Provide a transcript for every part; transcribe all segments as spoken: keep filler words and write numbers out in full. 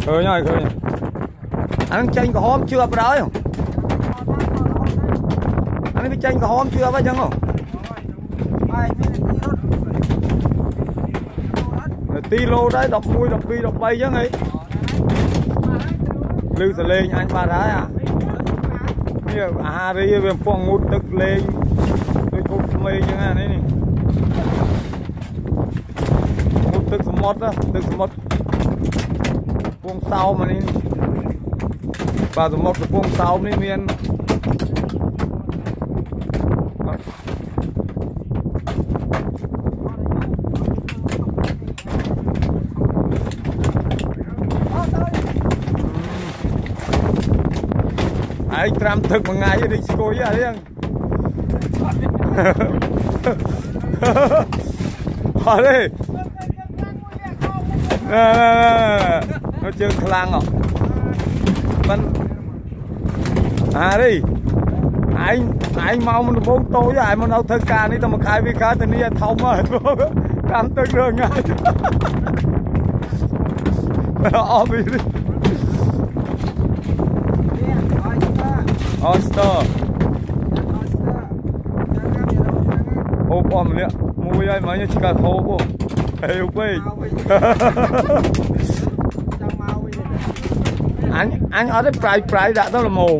khơi nhoi khơi nhoi anh chanh có hôm chưa vào đó không anh bị chanh có hôm chưa vào chẳng không tí lô đấy đọc mui đọc bi đọc bay chứ ấy lưu sẽ lên anh ba đá à nhiều à đi về phòng ngủ tức lên tôi cũng mê như thế này ngủ tức smart đó tức smart buông sau mà đi và smart là buông sau đi miền anh làm thực một ngày đi coi à đấy ở đây nó chơi khlang à vẫn à đi anh anh mau mình bốn tối với ai mà đâu thơ ca đi tao mà khai với cá thì đi thông mà cảm tức rồi ngay ọ bị đi oyster ô bom nè mua ai mà như chỉ cần hô bom heo quay anh anh ở đây prai prai đã đó là mồm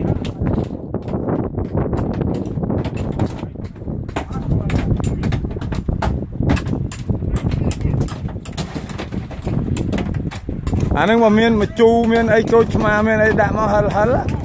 anh ấy mà miền mà chu miền ấy trôi mà miền ấy đã mà hal hal